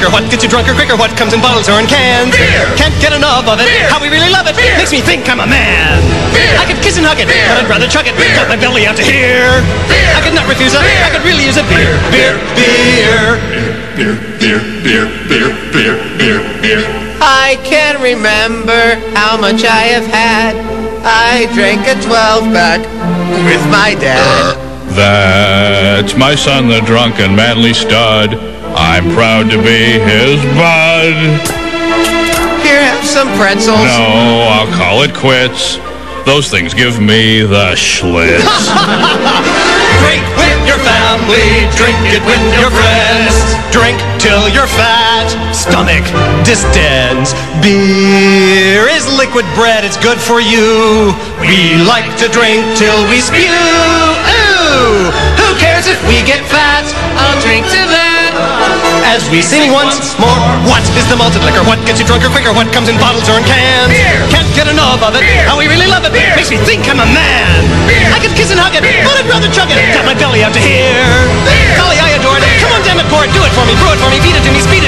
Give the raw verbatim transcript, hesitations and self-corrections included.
liquor. What gets you drunker quicker? What comes in bottles or in cans? Beer! Can't get enough of it. Beer! How we really love it. Beer! Makes me think I'm a man. Beer! I could kiss and hug it, Beer! but I'd rather chug it. Beer! Got my belly out to here. Beer! I could not refuse it. Beer! I could really use a beer. Beer, beer. Beer, beer, beer, beer, beer, beer, beer. I can remember how much I have had. I drank a twelve-pack with my dad. That's my son, the drunken manly stud. I'm proud to be his bud. Here, have some pretzels. No, I'll call it quits. Those things give me the schlitz. Drink with your family, drink it with your friends. Drink till you're fat, stomach distends. Beer is liquid bread, it's good for you. We like to drink till we spew. Ooh, who cares if we get fat? I'll drink to that. As we sing once more, what is the malted liquor? What gets you drunker quicker? What comes in bottles or in cans? Beer! Can't get enough of it. Beer! How we really love it. Beer! Makes me think I'm a man. Beer! I could kiss and hug it, Beer! but I'd rather chug it. Beer! Got my belly out to here. Beer! Golly, I adore it. Beer! Come on, damn it, pour it. Do it for me. Brew it for me. Feed it to me. Speed it